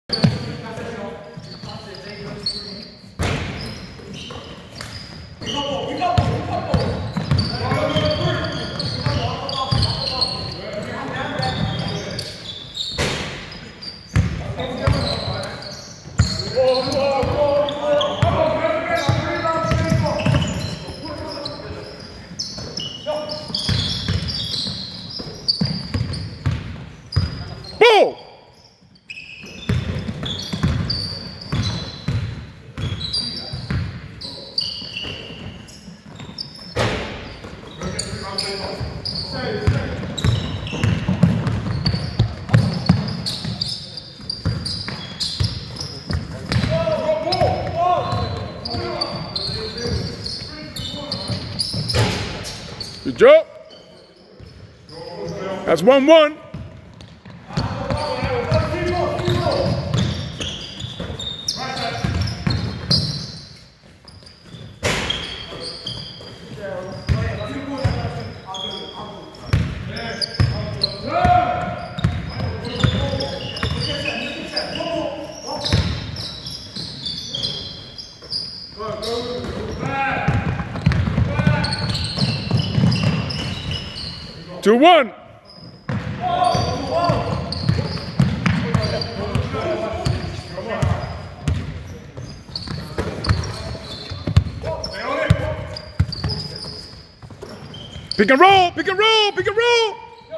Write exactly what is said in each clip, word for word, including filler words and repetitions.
Good job. That's one one. Two one. Pick and roll, pick and roll, pick and roll.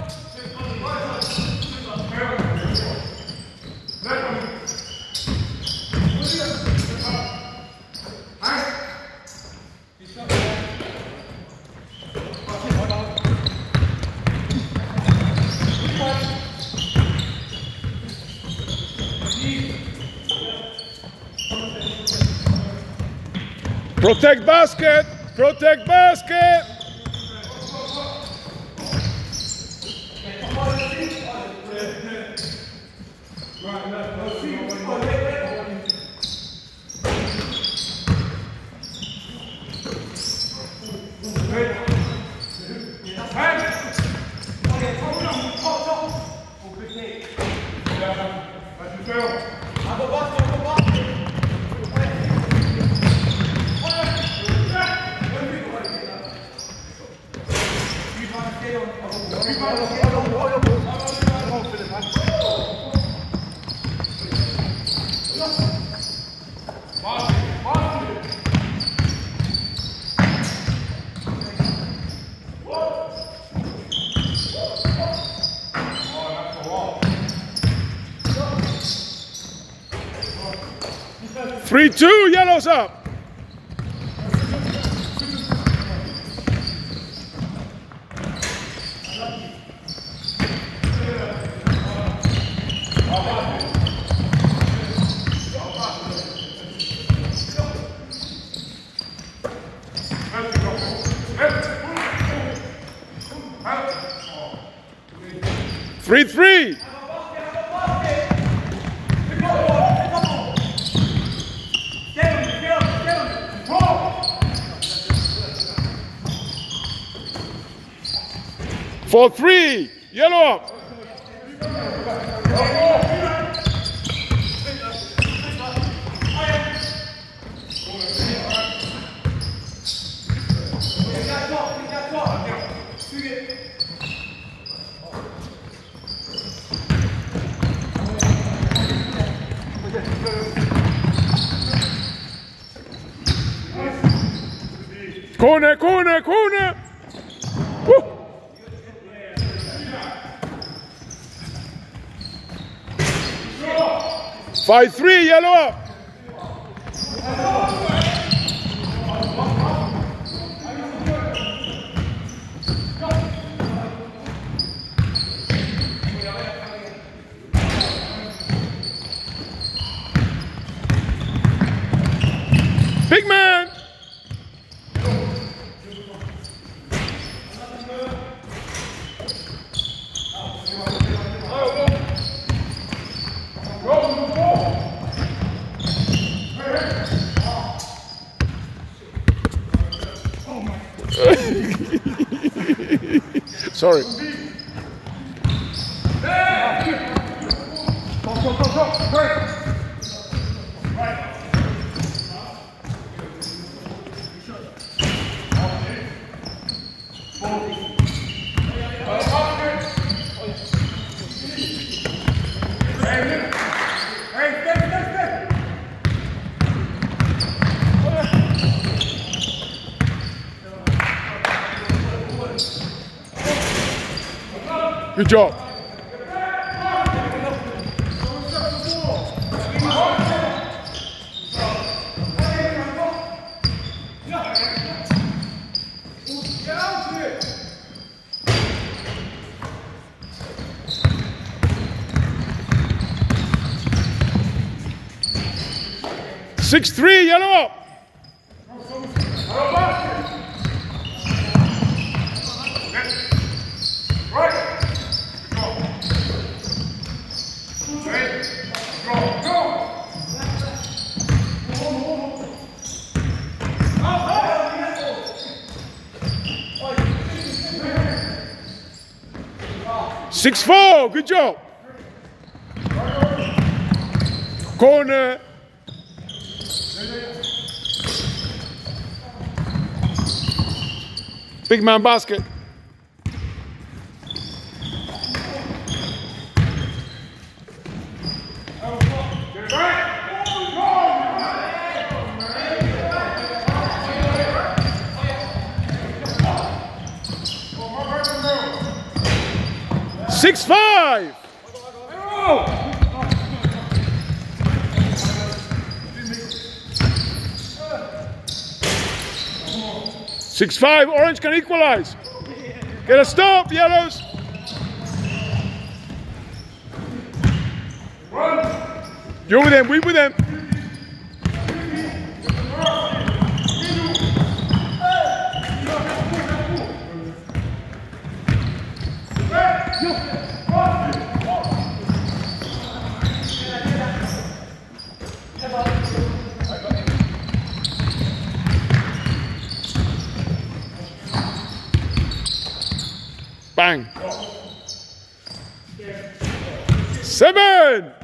Protect basket, protect basket. Three two, yellows up. Three three. Four three, yellow up. Corner, corner, corner. Woo. Five three, yellow up. Big man. Sorry. Go, go, go, go. Good job. Six three, yellow up. Six four, good job. Corner. Big man basket. Six five. Six five. Orange can equalize. Get a stop, yellows. You're with them. We with them. Bang. Seven.